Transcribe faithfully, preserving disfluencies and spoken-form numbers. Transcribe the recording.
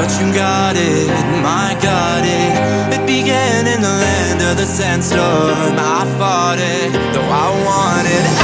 but you got it, my got it. It began in the land of the sandstorm. I fought it, though I wanted